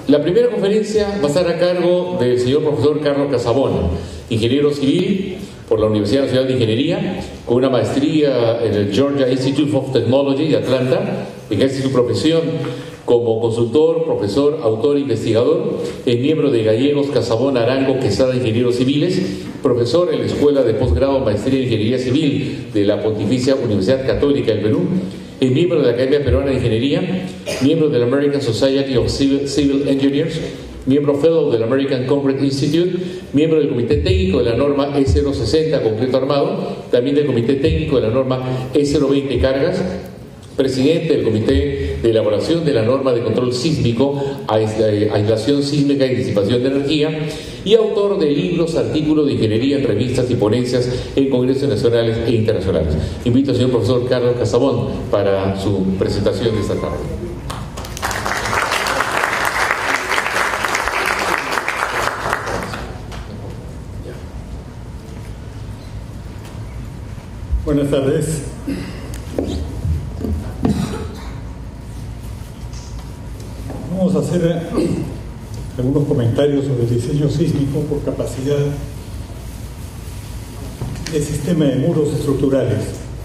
La primera conferencia va a estar a cargo del señor profesor Carlos Casabón, ingeniero civil por la Universidad Nacional de Ingeniería, con una maestría en el Georgia Institute of Technology de Atlanta. Ejerce su profesión como consultor, profesor, autor e investigador. Es miembro de Gallegos, Casabón, Arango, Quesada Ingenieros Civiles, profesor en la Escuela de Posgrado Maestría en Ingeniería Civil de la Pontificia Universidad Católica del Perú. Es miembro de la Academia Peruana de Ingeniería, miembro de la American Society of Civil Engineers, miembro fellow del American Concrete Institute, miembro del Comité Técnico de la norma E060 Concreto Armado, también del Comité Técnico de la norma E020 Cargas, presidente del Comité de Elaboración de la norma de control sísmico, aislación sísmica y disipación de energía, y autor de libros, artículos de ingeniería en revistas y ponencias en congresos nacionales e internacionales. Invito al señor profesor Carlos Casabón para su presentación de esta tarde. Buenas tardes. Vamos a hacer algunos comentarios sobre el diseño sísmico por capacidad del sistema de muros estructurales.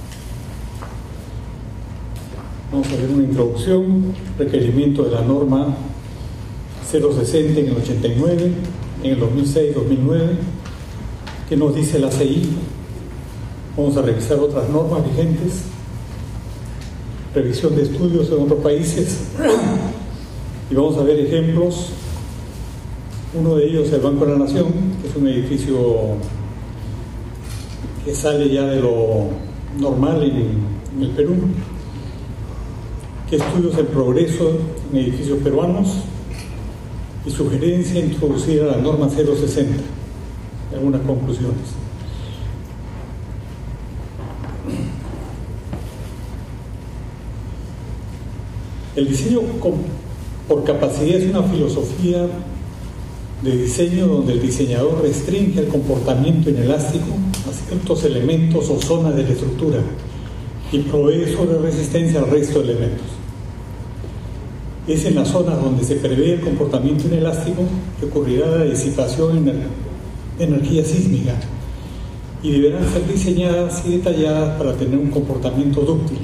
Vamos a ver una introducción, requerimiento de la norma 060 en el 89, en el 2006-2009, que nos dice la CI. Vamos a revisar otras normas vigentes, revisión de estudios en otros países, y vamos a ver ejemplos. Uno de ellos es el Banco de la Nación, que es un edificio que sale ya de lo normal en el Perú. ¿Qué estudios el progreso en edificios peruanos? Y sugerencia introducir a la norma 060. Algunas conclusiones. El diseño por capacidad es una filosofía de diseño donde el diseñador restringe el comportamiento inelástico a ciertos elementos o zonas de la estructura y provee sobre resistencia al resto de elementos. Es en las zonas donde se prevé el comportamiento inelástico que ocurrirá la disipación de energía sísmica y deberán ser diseñadas y detalladas para tener un comportamiento dúctil.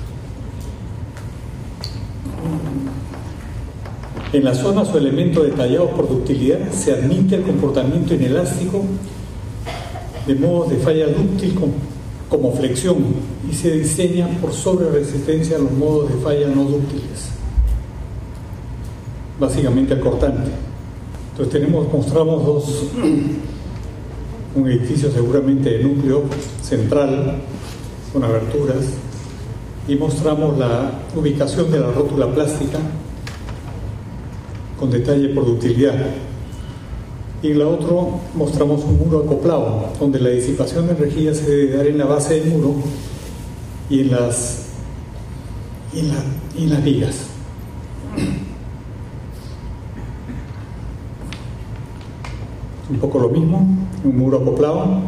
En las zonas o elementos detallados por ductilidad se admite el comportamiento inelástico de modos de falla dúctil como flexión y se diseña por sobre resistencia a los modos de falla no dúctiles, básicamente al cortante. Entonces mostramos un edificio seguramente de núcleo central con aberturas, y mostramos la ubicación de la rótula plástica con detalle por ductilidad. Y en la otra mostramos un muro acoplado, donde la disipación de energía se debe dar en la base del muro y en las vigas. Un poco lo mismo, un muro acoplado.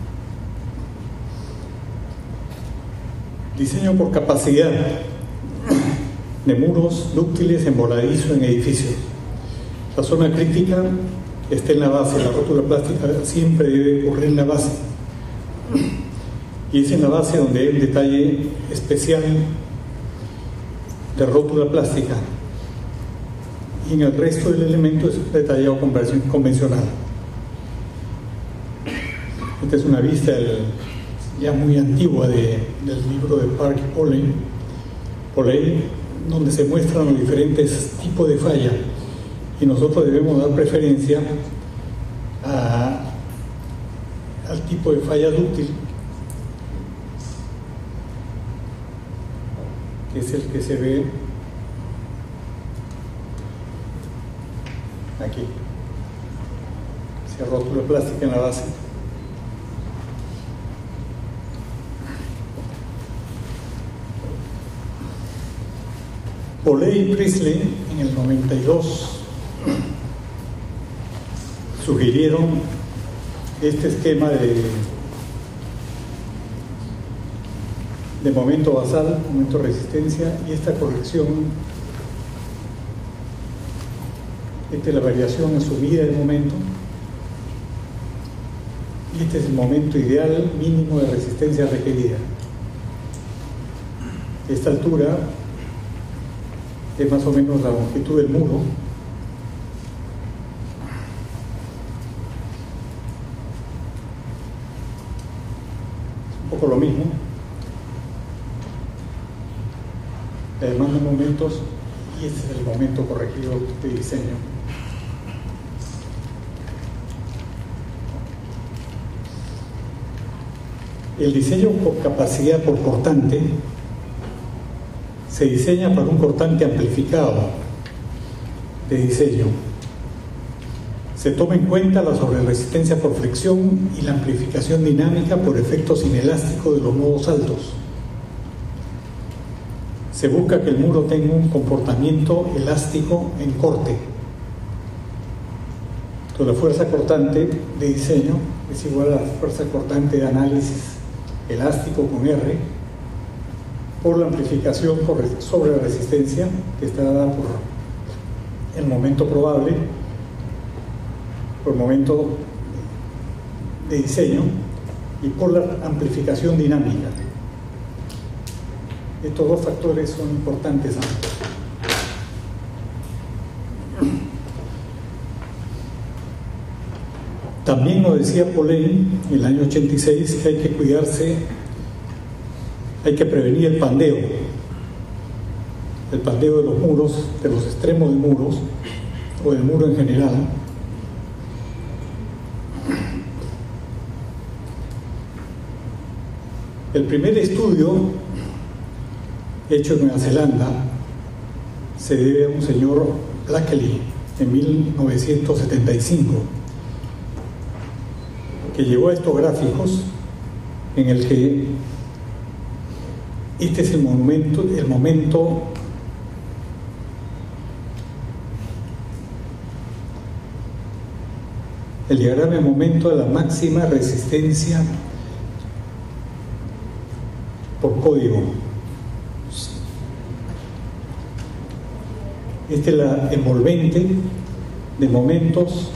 Diseño por capacidad de muros dúctiles en voladizo en edificios. La zona crítica está en la base, la rótula plástica siempre debe ocurrir en la base. Y es en la base donde hay un detalle especial de rótula plástica. Y en el resto del elemento es detallado convencional. Esta es una vista ya muy antigua del libro de Park y Polley, donde se muestran los diferentes tipos de falla. Y nosotros debemos dar preferencia al tipo de falla dúctil, que es el que se ve aquí. Esa rótula plástica en la base. Polley y Priestley en el 92 sugirieron este esquema de momento basal, momento de resistencia, y esta corrección Esta es la variación en subida del momento. Y este es el momento ideal mínimo de resistencia requerida. Esta altura es más o menos la longitud del muro. Un poco lo mismo. Además de momentos, y este es el momento corregido de diseño. El diseño por capacidad por cortante se diseña para un cortante amplificado de diseño. Se toma en cuenta la sobreresistencia por fricción y la amplificación dinámica por efectos inelásticos de los nodos altos. Se busca que el muro tenga un comportamiento elástico en corte. Entonces, la fuerza cortante de diseño es igual a la fuerza cortante de análisis elástico con R por la amplificación sobre resistencia que está dada por el momento probable, por el momento de diseño y por la amplificación dinámica. Estos dos factores son importantes ambos. También nos decía Poley en el año 86 que hay que cuidarse, hay que prevenir el pandeo de los muros, de los extremos de muros o del muro en general. El primer estudio hecho en Nueva Zelanda se debe a un señor Blakely en 1975, que llegó a estos gráficos en el que este es el momento el diagrama de momento de la máxima resistencia por código. Esta es la envolvente de momentos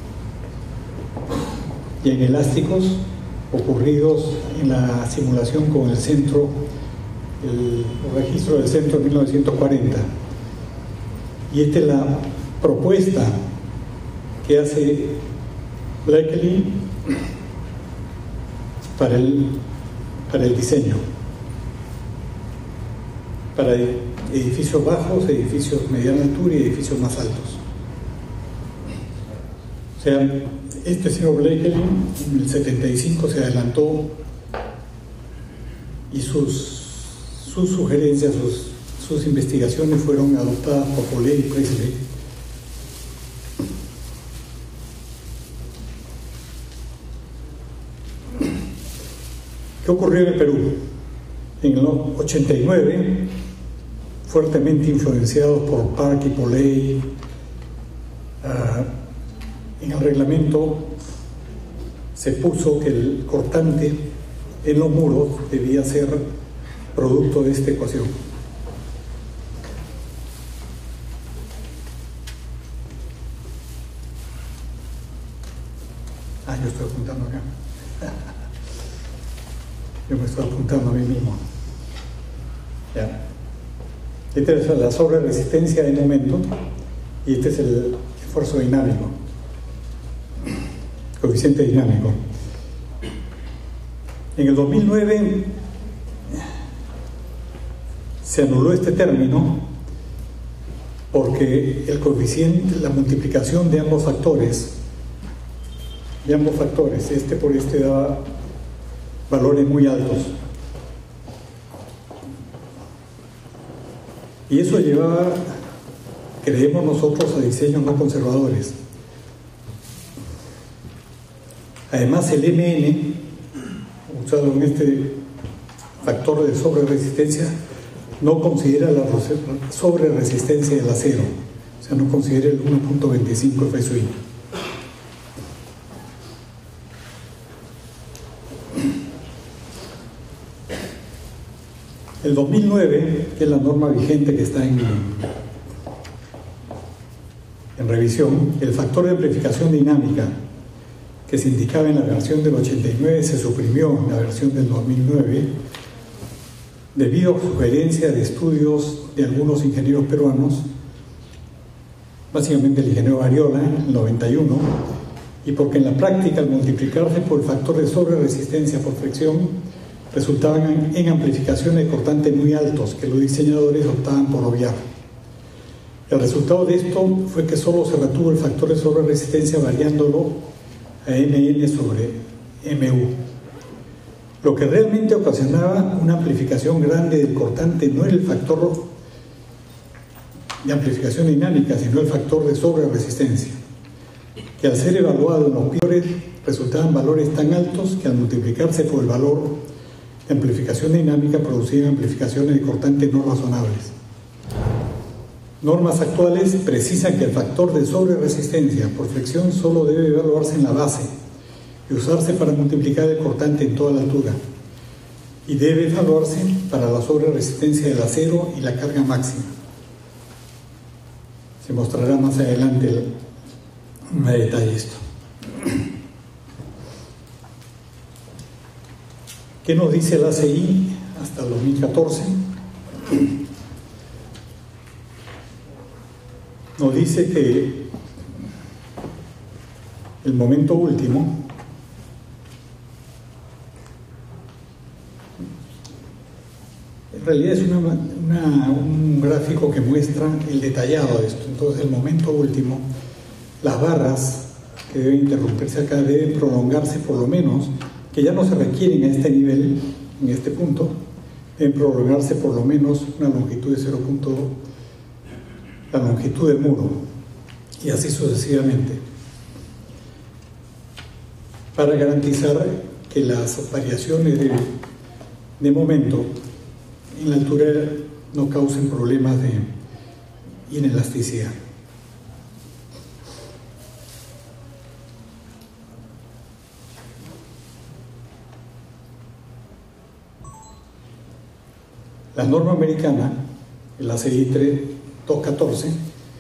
y en elásticos ocurridos en la simulación con el centro, el registro del centro de 1940. Y esta es la propuesta que hace Blakely para el diseño, para edificios bajos, edificios de mediana altura y edificios más altos. O sea, este señor Blakely en el 75 se adelantó y sus sugerencias, sus investigaciones fueron adoptadas por Poley y Presley. ¿Qué ocurrió en el Perú? En el 89, fuertemente influenciados por Park y Poley, en el reglamento se puso que el cortante en los muros debía ser producto de esta ecuación. Yo estoy apuntando acá. Yo me estoy apuntando a mí mismo. Ya. Esta es la sobreresistencia de momento y este es el esfuerzo dinámico, coeficiente dinámico. En el 2009 se anuló este término porque el coeficiente, la multiplicación de ambos factores, este por este daba valores muy altos. Y eso llevaba, creemos nosotros, a diseños no conservadores. Además, el MN, usado en este factor de sobreresistencia, no considera la sobreresistencia del acero, o sea, no considera el 1.25 FSI. El 2009, que es la norma vigente que está en En revisión, el factor de amplificación dinámica que se indicaba en la versión del 89 se suprimió en la versión del 2009 debido a sugerencia de estudios de algunos ingenieros peruanos, básicamente el ingeniero Ariola en el 91, y porque en la práctica al multiplicarse por el factor de sobreresistencia por fricción resultaban en amplificaciones de cortante muy altos que los diseñadores optaban por obviar. El resultado de esto fue que solo se retuvo el factor de sobreresistencia variándolo a Mn sobre Mu. Lo que realmente ocasionaba una amplificación grande del cortante no era el factor de amplificación dinámica, sino el factor de sobreresistencia, que al ser evaluado en los peores resultaban valores tan altos que al multiplicarse por el valor de amplificación dinámica producían amplificaciones de cortante no razonables. Normas actuales precisan que el factor de sobreresistencia por fricción solo debe evaluarse en la base y usarse para multiplicar el cortante en toda la altura, y debe evaluarse para la sobreresistencia del acero y la carga máxima. Se mostrará más adelante más detalle esto. ¿Qué nos dice el ACI hasta el 2014? Nos dice que el momento último en realidad es un gráfico que muestra el detallado de esto. Entonces, el momento último, las barras que deben interrumpirse acá deben prolongarse por lo menos, que ya no se requieren a este nivel, en este punto, deben prolongarse por lo menos una longitud de 0. La longitud del muro, y así sucesivamente, para garantizar que las variaciones de momento en la altura no causen problemas de inelasticidad. La norma americana, el ACI 214,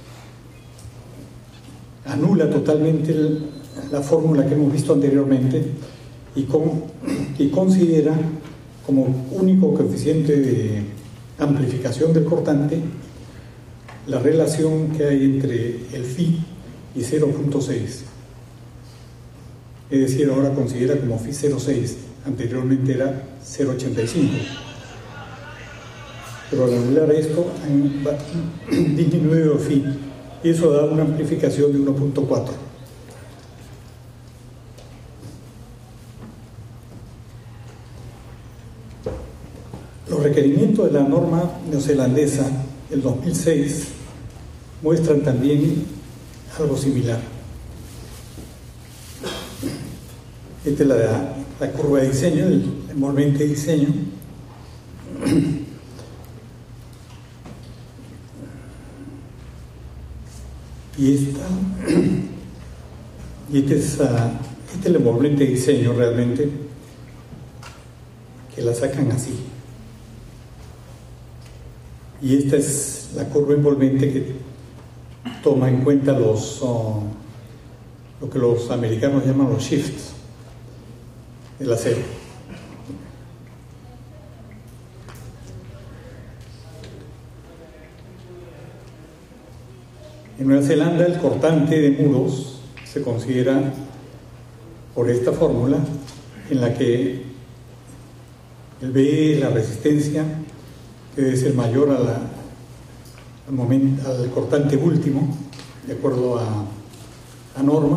anula totalmente la fórmula que hemos visto anteriormente y considera como único coeficiente de amplificación del cortante la relación que hay entre el phi y 0.6. Es decir, ahora considera como phi 0.6, anteriormente era 0.85. Pero al anular esto han disminuido el phi y eso da una amplificación de 1.4. Los requerimientos de la norma neozelandesa del 2006 muestran también algo similar. Esta es la curva de diseño, el envolvente de diseño. Y este es el envolvente de diseño realmente, que la sacan así. Y esta es la curva envolvente que toma en cuenta lo que los americanos llaman los shifts del acero. En Nueva Zelanda el cortante de muros se considera por esta fórmula en la que el B, la resistencia, que debe ser mayor al cortante último, de acuerdo a norma.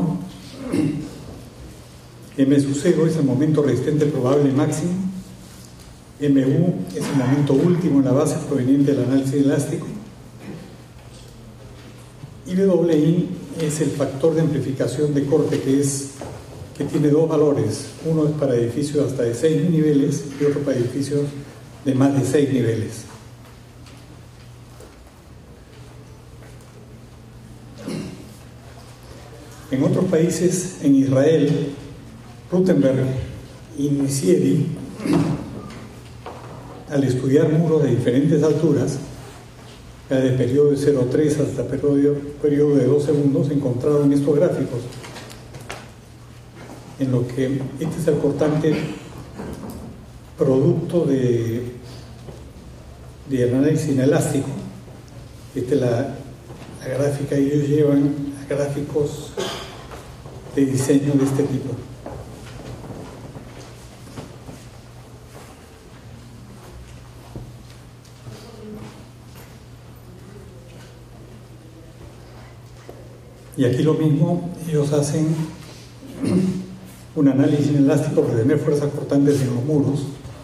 M sub 0 es el momento resistente probable máximo. MU es el momento último en la base proveniente del análisis elástico. Y WI es el factor de amplificación de corte que tiene dos valores. Uno es para edificios hasta de 6 niveles y otro para edificios de más de 6 niveles. En otros países, en Israel, Rutenberg y Nicieri, al estudiar muros de diferentes alturas, de periodo de 0,3 hasta periodo de 2 segundos, encontraron estos gráficos, en lo que este es el cortante producto de análisis inelástico. Esta es la gráfica, y ellos llevan gráficos de diseño de este tipo. Y aquí lo mismo, ellos hacen un análisis inelástico para tener fuerzas cortantes en los muros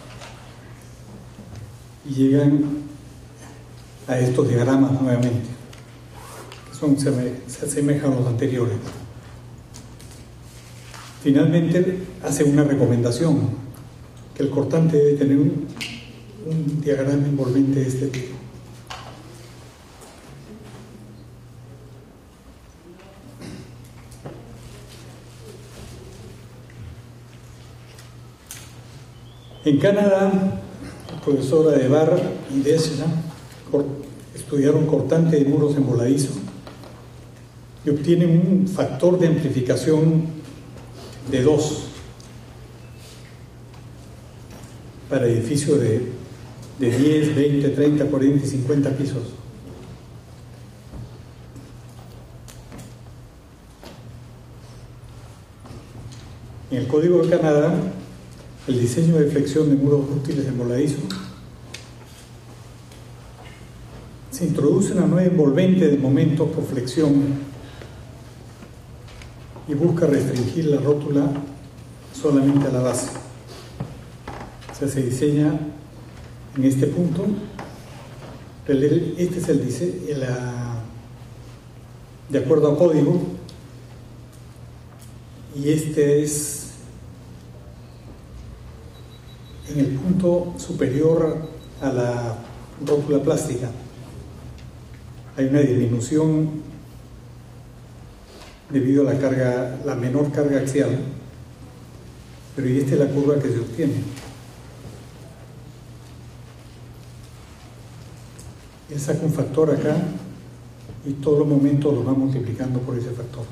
y llegan a estos diagramas nuevamente, que se asemejan a los anteriores. Finalmente hace una recomendación, que el cortante debe tener un diagrama envolvente de este tipo. En Canadá, la profesora de Barr y Deshna estudiaron cortante de muros en voladizo y obtienen un factor de amplificación de 2 para edificios de 10, 20, 30, 40 y 50 pisos. En el Código de Canadá, el diseño de flexión de muros dúctiles en voladizo se introduce una nueva envolvente de momentos por flexión y busca restringir la rótula solamente a la base. O sea, se diseña en este punto. Este es el diseño de acuerdo a código, y este es en el punto superior a la rótula plástica. Hay una disminución debido a la menor carga axial, pero y esta es la curva que se obtiene. Él saca un factor acá y todos los momentos los va multiplicando por ese factor.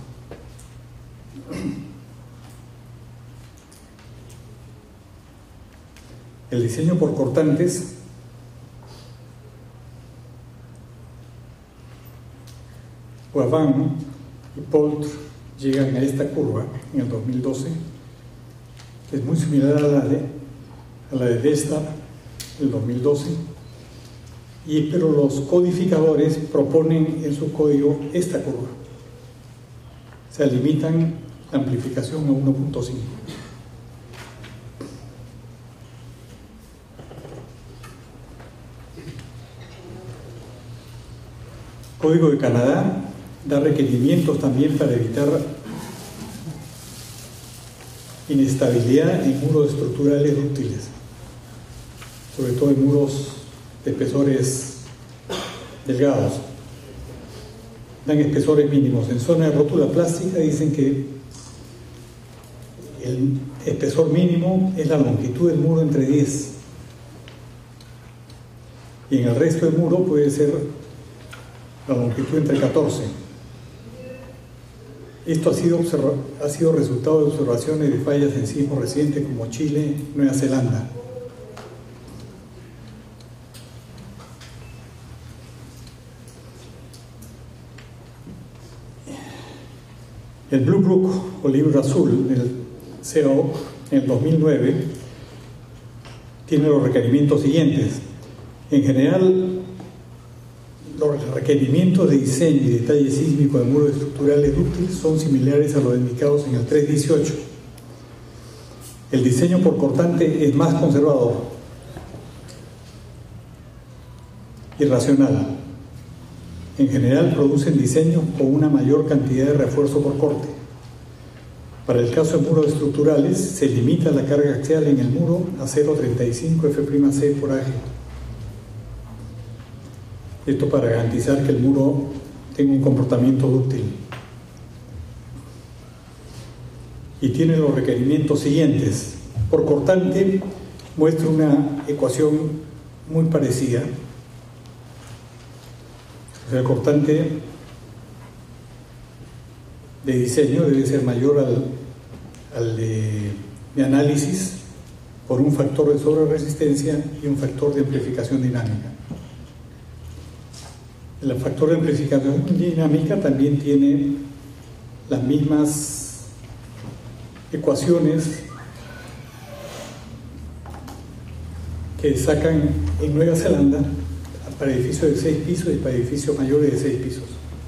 El diseño por cortantes Poivin y Poultre llegan a esta curva en el 2012, que es muy similar a la de Deshna del 2012, pero los codificadores proponen en su código esta curva. Se limitan la amplificación a 1.5. Código de Canadá da requerimientos también para evitar inestabilidad en muros estructurales dúctiles, sobre todo en muros de espesores delgados. Dan espesores mínimos. En zona de rótula plástica dicen que el espesor mínimo es la longitud del muro entre 10, y en el resto del muro puede ser la longitud entre 14. Esto ha sido resultado de observaciones de fallas en sismos recientes como Chile, Nueva Zelanda. El Blue Book o libro azul del CO en el 2009 tiene los requerimientos siguientes. En general, los requerimientos de diseño y detalle sísmico de muros estructurales dúctiles son similares a los indicados en el 318. El diseño por cortante es más conservador y racional. En general producen diseños con una mayor cantidad de refuerzo por corte. Para el caso de muros estructurales, se limita la carga axial en el muro a 0,35 F'C por AG. Esto para garantizar que el muro tenga un comportamiento dúctil. Y tiene los requerimientos siguientes. Por cortante, muestra una ecuación muy parecida. El cortante de diseño debe ser mayor al de análisis por un factor de sobreresistencia y un factor de amplificación dinámica. El factor de amplificación dinámica también tiene las mismas ecuaciones que sacan en Nueva Zelanda para edificios de 6 pisos y para edificios mayores de 6 pisos.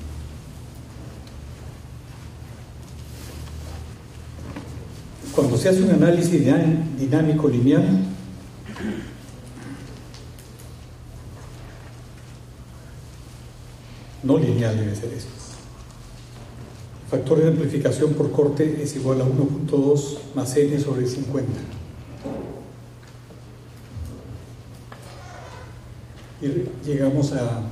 Cuando se hace un análisis dinámico lineal, no lineal debe ser esto. El factor de amplificación por corte es igual a 1.2 más n sobre 50. Y llegamos a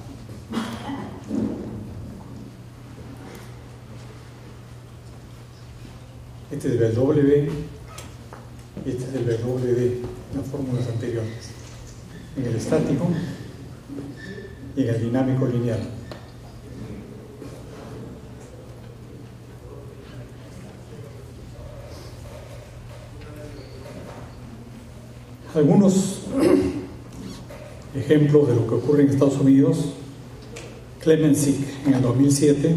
este es el W y este es el W en las fórmulas anteriores, en el estático y en el dinámico lineal. Algunos ejemplos de lo que ocurre en Estados Unidos. Clemensik en el 2007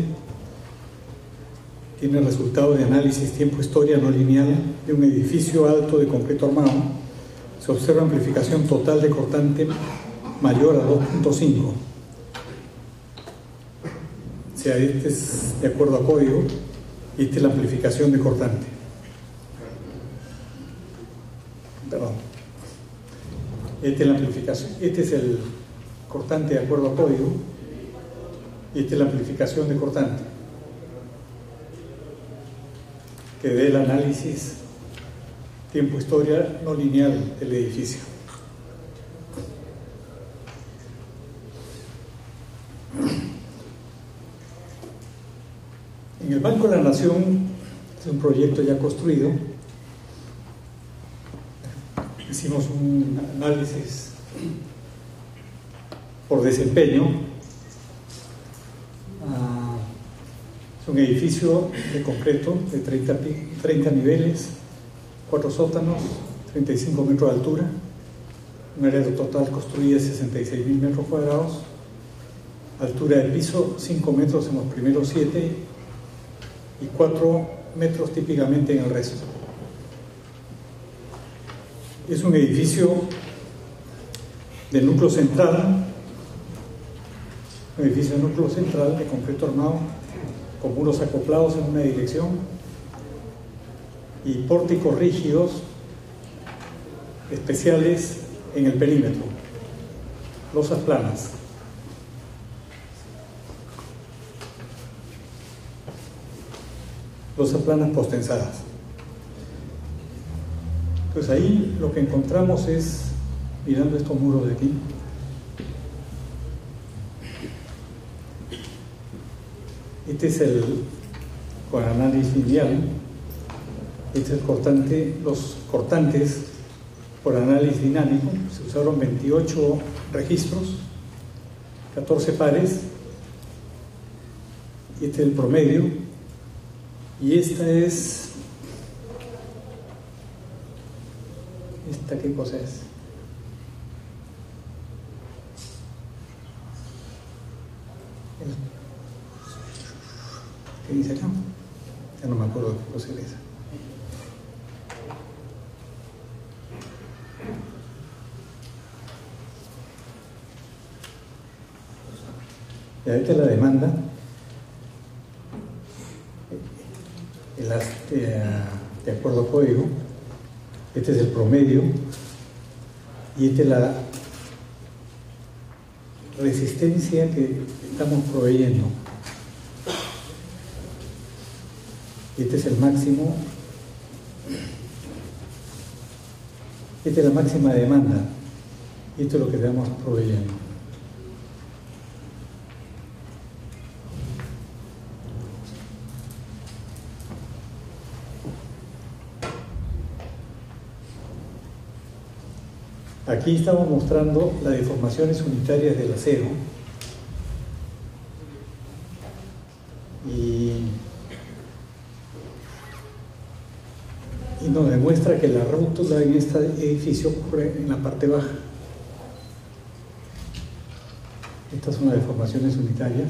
tiene el resultado de análisis tiempo-historia no lineal de un edificio alto de concreto armado. Se observa amplificación total de cortante mayor a 2.5. O sea, este es de acuerdo a código y esta es la amplificación de cortante. Perdón. Esta es la amplificación, este es el cortante de acuerdo a código y esta es la amplificación de cortante que dé el análisis tiempo-historia no lineal del edificio. En el Banco de la Nación es un proyecto ya construido. Hicimos un análisis por desempeño. Es un edificio de concreto de 30 niveles, 4 sótanos, 35 metros de altura, un área total construida de 66.000 metros cuadrados, altura de piso 5 metros en los primeros 7 y 4 metros típicamente en el resto. Es un edificio de núcleo central, de concreto armado, con muros acoplados en una dirección y pórticos rígidos especiales en el perímetro, losas planas. Losas planas postensadas. Pues ahí lo que encontramos es, mirando estos muros de aquí, este es el con análisis lineal, este es el cortante, los cortantes por análisis dinámico. Se usaron 28 registros, 14 pares, y este es el promedio, y esta es ¿qué cosa es? ¿Qué dice acá? Ya no me acuerdo qué cosa es esa. Y ahorita la demanda, de acuerdo a código. Este es el promedio y esta es la resistencia que estamos proveyendo. Este es el máximo. Esta es la máxima demanda y esto es lo que estamos proveyendo. Aquí estamos mostrando las deformaciones unitarias del acero nos demuestra que la rótula en este edificio ocurre en la parte baja. Estas son las deformaciones unitarias.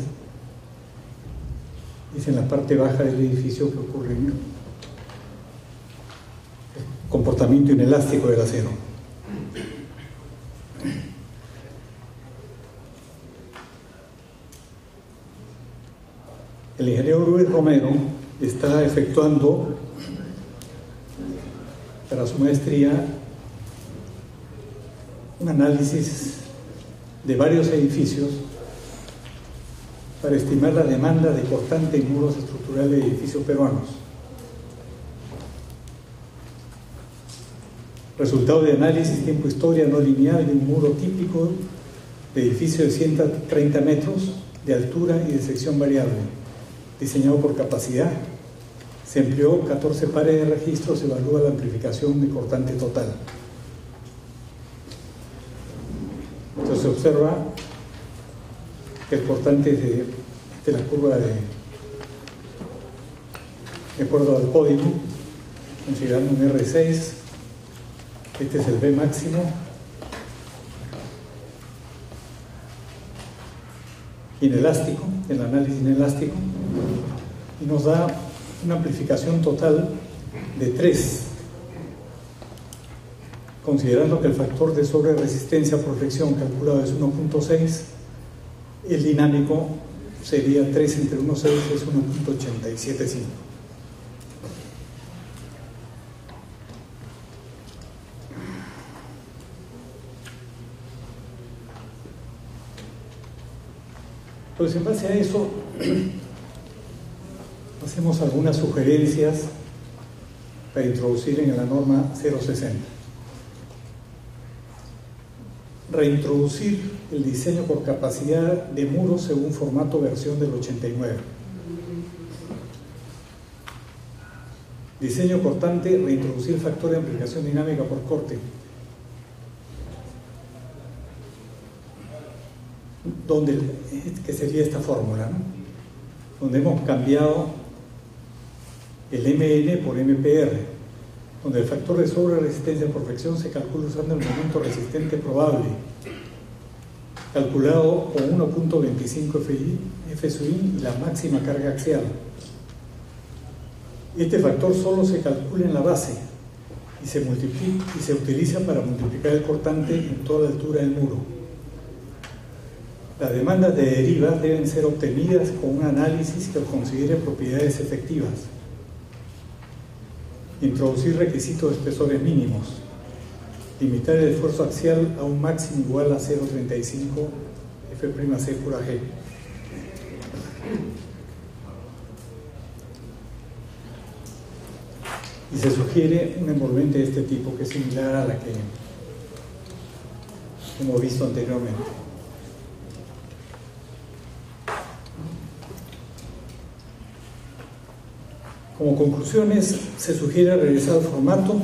Es en la parte baja del edificio que ocurre el comportamiento inelástico del acero. El ingeniero Luis Romero está efectuando para su maestría un análisis de varios edificios para estimar la demanda de cortante en muros estructurales de edificios peruanos. Resultado de análisis tiempo-historia no lineal de un muro típico de edificio de 130 metros de altura y de sección variable, diseñado por capacidad. Se empleó 14 pares de registros, se evalúa la amplificación de cortante total. Entonces se observa que el cortante de la curva de acuerdo al código, considerando un R6, este es el B máximo, inelástico, el análisis inelástico, y nos da una amplificación total de 3, considerando que el factor de sobreresistencia por fricción calculado es 1.6, el dinámico sería 3 entre 1.6 es 1.875. Entonces, en base a eso, hacemos algunas sugerencias para introducir en la norma 060. Reintroducir el diseño por capacidad de muros según formato versión del 89. Diseño cortante, reintroducir factor de amplificación dinámica por corte, donde, que sería esta fórmula, ¿no? Donde hemos cambiado el MN por MPR, donde el factor de sobreresistencia por fricción se calcula usando el momento resistente probable, calculado con 1.25 FSUI y la máxima carga axial. Este factor solo se calcula en la base y se utiliza para multiplicar el cortante en toda la altura del muro. Las demandas de derivas deben ser obtenidas con un análisis que considere propiedades efectivas. Introducir requisitos de espesores mínimos. Limitar el esfuerzo axial a un máximo igual a 0.35 F'C por G. Y se sugiere un envolvente de este tipo, que es similar a la que hemos visto anteriormente. Como conclusiones, se sugiere regresar al formato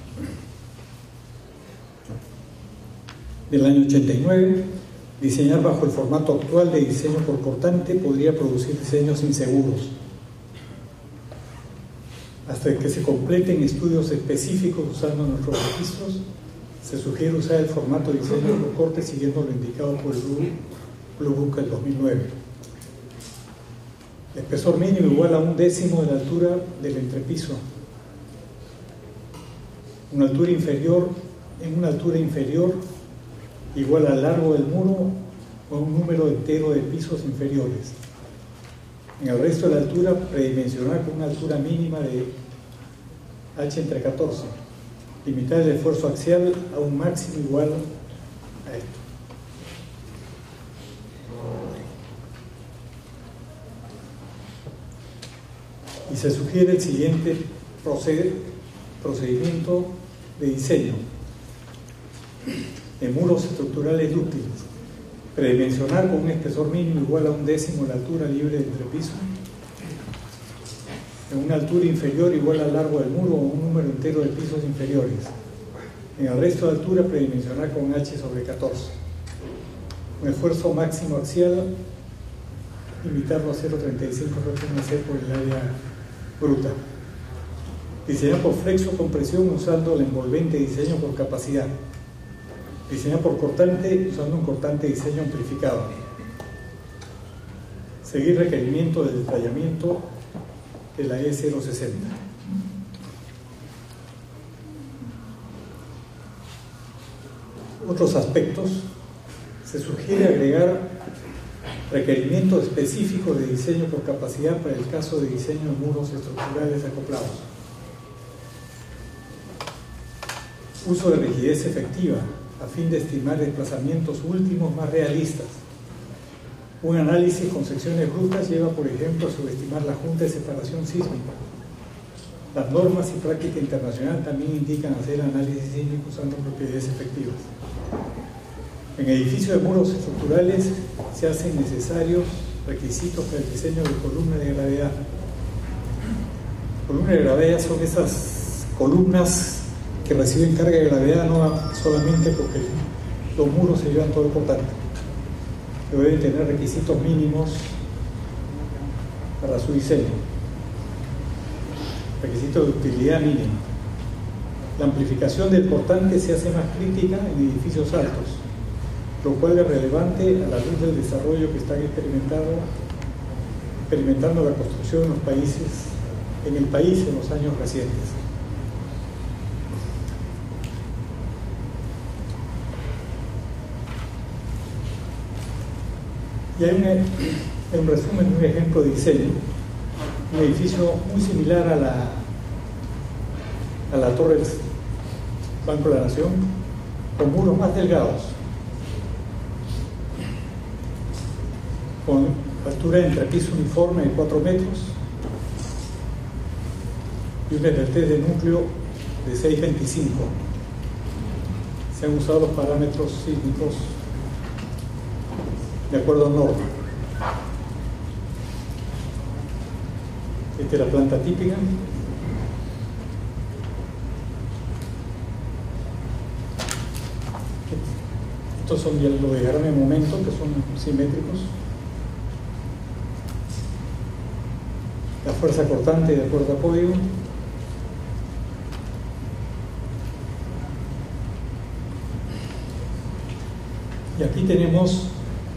del año 89. Diseñar bajo el formato actual de diseño por cortante podría producir diseños inseguros. Hasta que se completen estudios específicos usando nuestros registros, se sugiere usar el formato de diseño por corte siguiendo lo indicado por el Blue Book del 2009. El espesor mínimo igual a 1/10 de la altura del entrepiso. En una altura inferior igual al largo del muro o un número entero de pisos inferiores. En el resto de la altura, predimensionar con una altura mínima de H entre 14. Limitar el esfuerzo axial a un máximo igual a esto. Y se sugiere el siguiente procedimiento de diseño en muros estructurales dúctiles. Predimensionar con un espesor mínimo igual a 1/10 de la altura libre del entrepiso. En una altura inferior igual al largo del muro o un número entero de pisos inferiores. En el resto de altura, predimensionar con H sobre 14. Un esfuerzo máximo axial, limitarlo a 0.35 F'C por el área bruta. Diseñar por flexo-compresión usando el envolvente diseño por capacidad. Diseñar por cortante usando un cortante diseño amplificado. Seguir requerimiento de detallamiento de la E060. Otros aspectos. Se sugiere agregar requerimientos específicos de diseño por capacidad para el caso de diseño de muros estructurales acoplados. Uso de rigidez efectiva a fin de estimar desplazamientos últimos más realistas. Un análisis con secciones brutas lleva, por ejemplo, a subestimar la junta de separación sísmica. Las normas y práctica internacional también indican hacer análisis sísmico usando propiedades efectivas. En edificios de muros estructurales se hacen necesarios requisitos para el diseño de columnas de gravedad. Columnas de gravedad son esas columnas que reciben carga de gravedad no solamente porque los muros se llevan todo el cortante, que deben tener requisitos mínimos para su diseño, requisitos de utilidad mínima. La amplificación del cortante se hace más crítica en edificios altos, lo cual es relevante a la luz del desarrollo que están experimentando la construcción en el país en los años recientes. Y hay un resumen de un ejemplo de diseño, un edificio muy similar a la Torre del Banco de la Nación, con muros más delgados, con altura de entrepiso uniforme de 4 metros y un SLT de núcleo de 6.25. Se han usado los parámetros sísmicos de acuerdo a norma. Esta es la planta típica. Estos son ya los diagramas de momento, que son simétricos. La fuerza cortante de acuerdo a código. Y aquí tenemos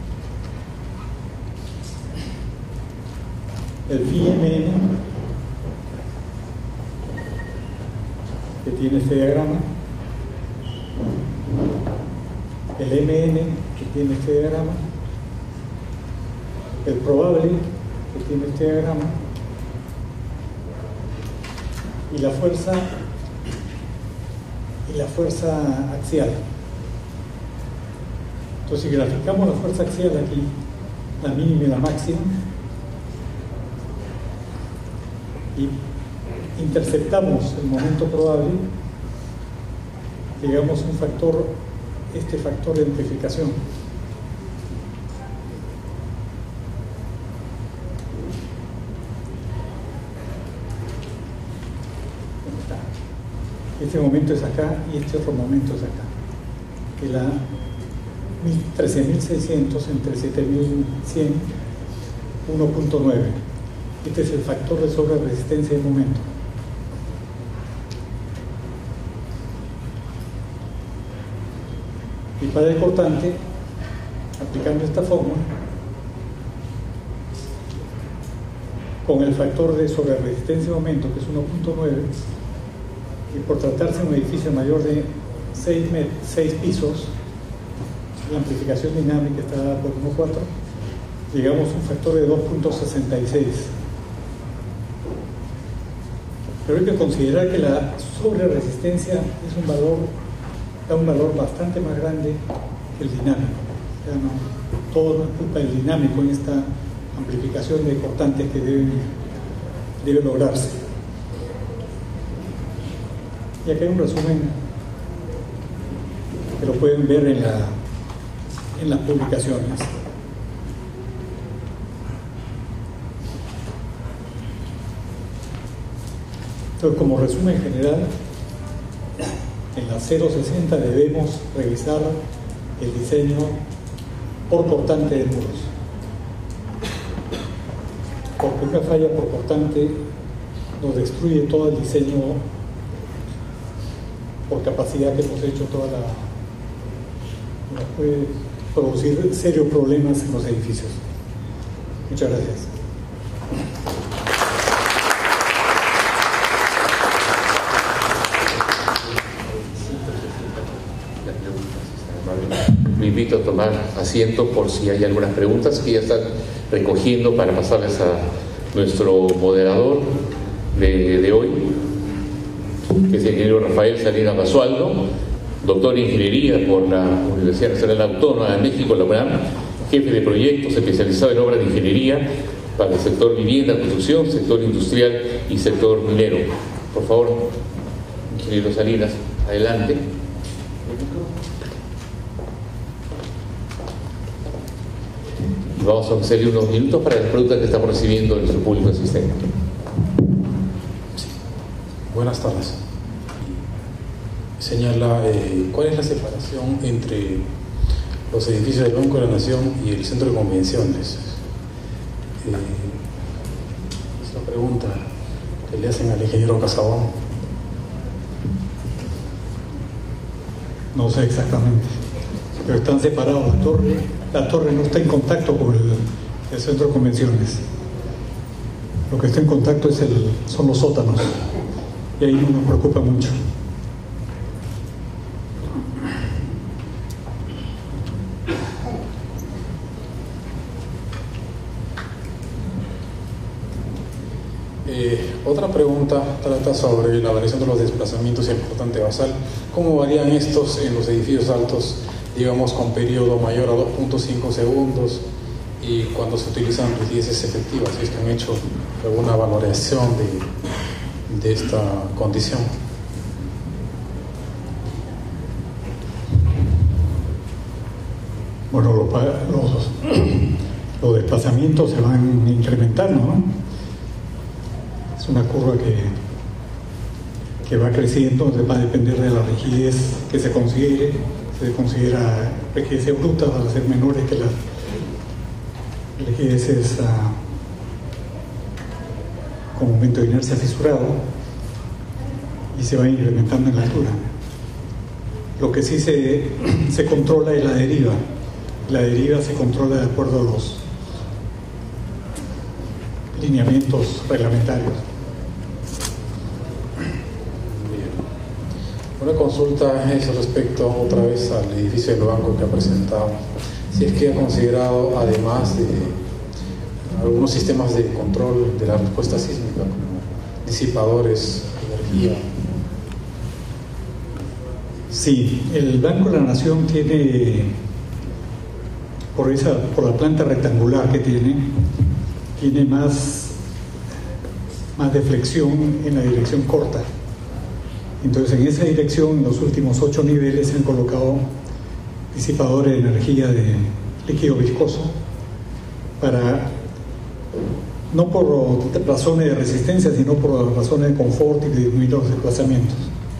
el FIMN, que tiene este diagrama, el MN, que tiene este diagrama, el probable, que tiene este diagrama, y la fuerza axial. Entonces, si graficamos la fuerza axial aquí, la mínima y la máxima, y interceptamos el momento probable, llegamos a un factor, este factor de amplificación. Este momento es acá y este otro momento es acá. Que la 13.600 entre 7.100, 1.9. Este es el factor de sobreresistencia de momento. Y para el cortante, aplicando esta fórmula, con el factor de sobreresistencia de momento, que es 1.9, y por tratarse de un edificio mayor de 6 pisos, la amplificación dinámica está dada por 1.4, llegamos a un factor de 2.66. Pero hay que considerar que la sobreresistencia es da un valor bastante más grande que el dinámico. O sea, no, todo no es culpa del dinámico en esta amplificación de cortantes que debe lograrse. Y aquí hay un resumen que lo pueden ver en las publicaciones. Entonces, como resumen general, en la 060 debemos revisar el diseño por cortante de muros, porque una falla por cortante nos destruye todo el diseño por capacidad que hemos hecho, nos puede producir serios problemas en los edificios. Muchas gracias. Me invito a tomar asiento por si hay algunas preguntas que ya están recogiendo para pasarles a nuestro moderador de hoy, que es el ingeniero Rafael Salinas Basualdo, doctor en Ingeniería por la Universidad Nacional Autónoma de México, la UNAM, jefe de proyectos especializado en obras de ingeniería para el sector vivienda, construcción, sector industrial y sector minero. Por favor, ingeniero Salinas, adelante. Vamos a hacerle unos minutos para las preguntas que estamos recibiendo de nuestro público asistente. Buenas tardes. Señala, ¿cuál es la separación entre los edificios del Banco de la Nación y el Centro de Convenciones? Es la pregunta que le hacen al ingeniero Casabón. No sé exactamente, pero están separados. La torre no está en contacto con el Centro de Convenciones. Lo que está en contacto son los sótanos, y ahí no nos preocupa mucho. Otra pregunta trata sobre la variación de los desplazamientos y el portante basal. ¿Cómo varían estos en los edificios altos, digamos, con periodo mayor a 2.5 segundos y cuando se utilizan rigidez efectivas? Si es que han hecho alguna valoración de esta condición. Bueno, los desplazamientos se van incrementando, ¿no? Es una curva que va creciendo, va a depender de la rigidez que se considere. Se considera rigideces brutas, van a ser menores que las rigideces con momento de inercia fisurado, y se va incrementando en la altura. Lo que sí se controla es la deriva. La deriva se controla de acuerdo a los lineamientos reglamentarios. Una consulta es respecto otra vez al edificio del banco que ha presentado. Si es que ha considerado, además de algunos sistemas de control de la respuesta sísmica, como disipadores de energía. Sí, el Banco de la Nación tiene, por la planta rectangular que tiene más deflexión en la dirección corta. Entonces, en esa dirección, en los últimos 8 niveles se han colocado disipadores de energía de líquido viscoso no por razones de resistencia, sino por razones de confort y de disminuir los desplazamientos.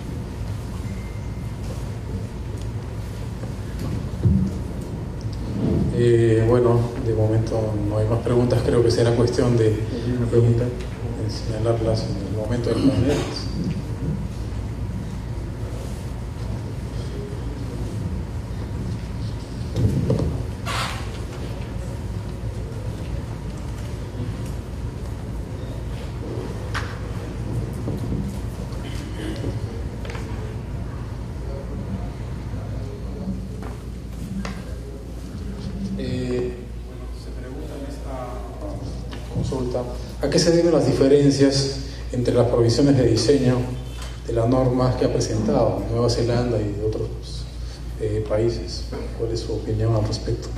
Bueno, de momento no hay más preguntas. Creo que será cuestión de señalarlas en el momento del panel. ¿A qué se deben las diferencias entre las provisiones de diseño de las normas que ha presentado Nueva Zelanda y de otros países? ¿Cuál es su opinión al respecto?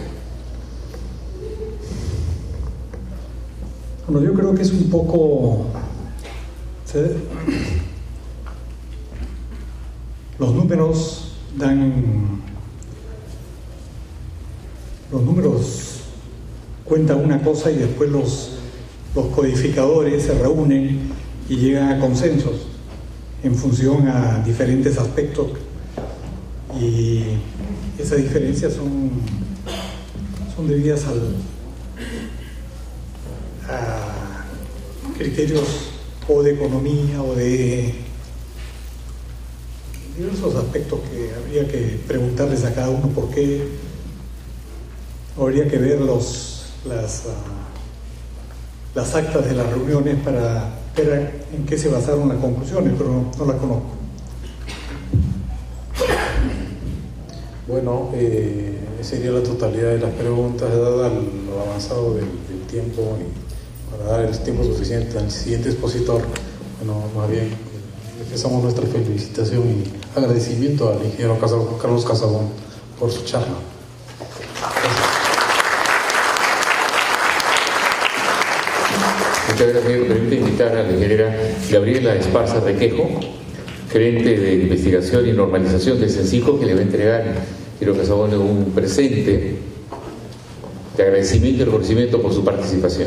Bueno, yo creo que es un poco... Los números cuentan una cosa y después los codificadores se reúnen y llegan a consensos en función a diferentes aspectos, y esas diferencias son debidas a criterios o de economía o de diversos aspectos que habría que preguntarles a cada uno por qué. Habría que ver las actas de las reuniones para ver en qué se basaron las conclusiones, pero no las conozco. Bueno, sería la totalidad de las preguntas, dada lo avanzado del tiempo y para dar el tiempo suficiente al siguiente expositor. Bueno, más bien expresamos nuestra felicitación y agradecimiento al ingeniero Carlos Casabón por su charla. Muchas gracias. Me permite invitar a la ingeniera Gabriela Esparza Requejo, gerente de investigación y normalización de Censico, que le va a entregar, quiero que se abone un presente de agradecimiento y reconocimiento por su participación.